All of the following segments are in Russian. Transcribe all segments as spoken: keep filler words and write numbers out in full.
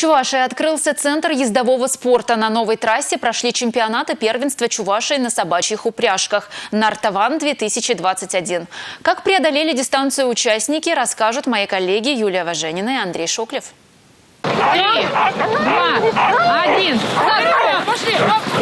Чувашии открылся центр ездового спорта. На новой трассе прошли чемпионаты первенства Чувашии на собачьих упряжках «Нартаван-две тысячи двадцать один». Как преодолели дистанцию участники, расскажут мои коллеги Юлия Важенина и Андрей Шоклев. Три, два, один. Пошли.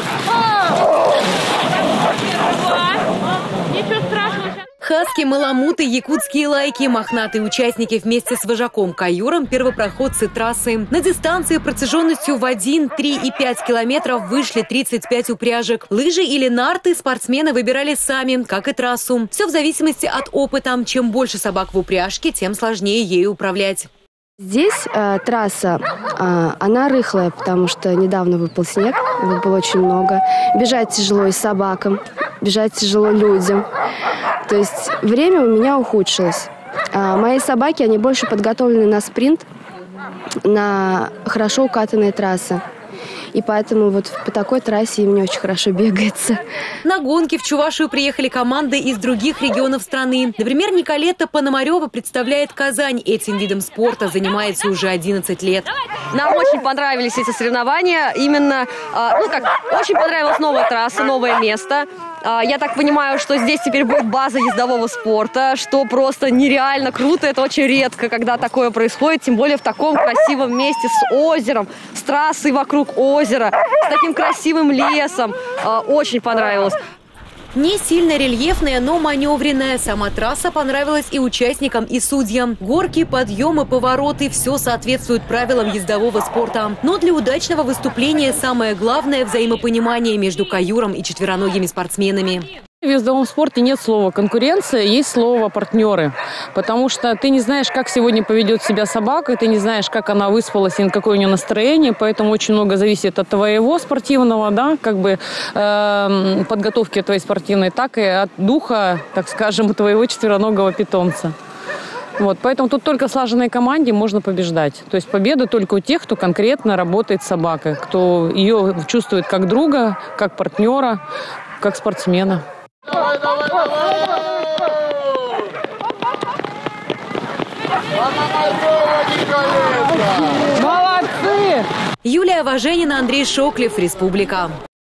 Ничего страшного. Хаски, маламуты, якутские лайки, мохнатые участники вместе с вожаком Каюром – первопроходцы трассы. На дистанции протяженностью в один, три и пять километров вышли тридцать пять упряжек. Лыжи или нарты спортсмены выбирали сами, как и трассу. Все в зависимости от опыта. Чем больше собак в упряжке, тем сложнее ею управлять. Здесь э, трасса, э, она рыхлая, потому что недавно выпал снег, его было очень много. Бежать тяжело и собакам, бежать тяжело людям. То есть время у меня ухудшилось. А мои собаки, они больше подготовлены на спринт, на хорошо укатанные трассы. И поэтому вот по такой трассе им не очень хорошо бегается. На гонки в Чувашию приехали команды из других регионов страны. Например, Николета Пономарева представляет Казань. Этим видом спорта занимается уже одиннадцать лет. Нам очень понравились эти соревнования. Именно, ну как, очень понравилась новая трасса, новое место. Я так понимаю, что здесь теперь будет база ездового спорта, что просто нереально круто. Это очень редко, когда такое происходит, тем более в таком красивом месте с озером, с трассой вокруг озера, с таким красивым лесом. Очень понравилось. Не сильно рельефная, но маневренная. Сама трасса понравилась и участникам, и судьям. Горки, подъемы, повороты – все соответствует правилам ездового спорта. Но для удачного выступления самое главное – взаимопонимание между каюром и четвероногими спортсменами. В ездовом спорте нет слова «конкуренция», есть слово «партнеры». Потому что ты не знаешь, как сегодня поведет себя собака, ты не знаешь, как она выспалась и какое у нее настроение, поэтому очень много зависит от твоего спортивного, да, как бы э, подготовки твоей спортивной, так и от духа, так скажем, твоего четвероногого питомца. Вот, поэтому тут только в слаженной команде можно побеждать. То есть победа только у тех, кто конкретно работает с собакой, кто ее чувствует как друга, как партнера, как спортсмена. Давай, давай, давай! Молодцы! Юлия Важенина, Андрей Шоклев, Республика.